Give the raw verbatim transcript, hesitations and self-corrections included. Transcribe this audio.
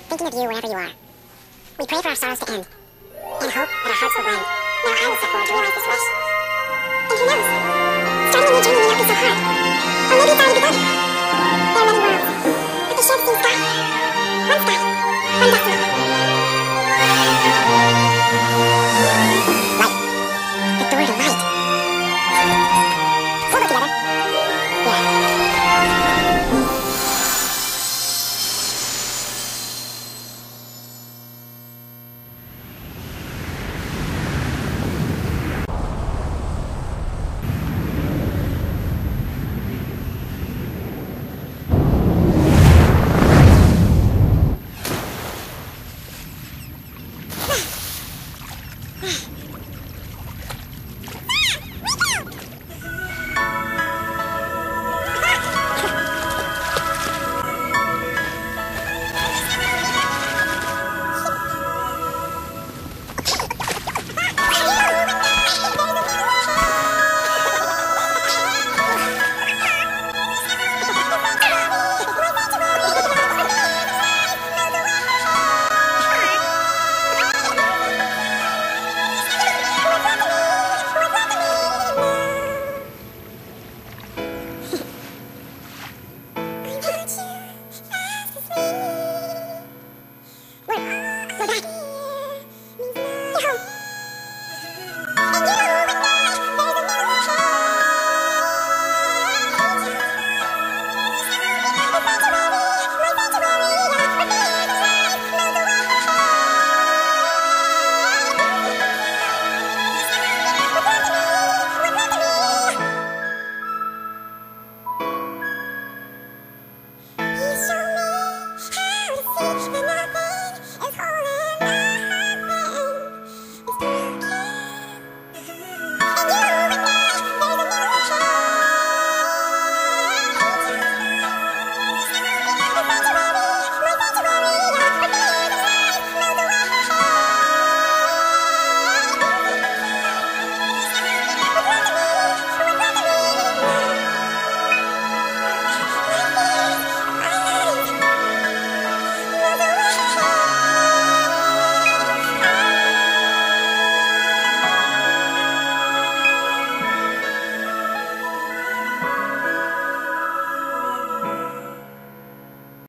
thinking of you wherever you are. We pray for our sorrows to end, and hope that our hearts will blend. Now I will step forward to realize this wish. And who knows? Starting a new journey may not be so hard. Or maybe it's already begun. There are many worlds, but they share the same sky.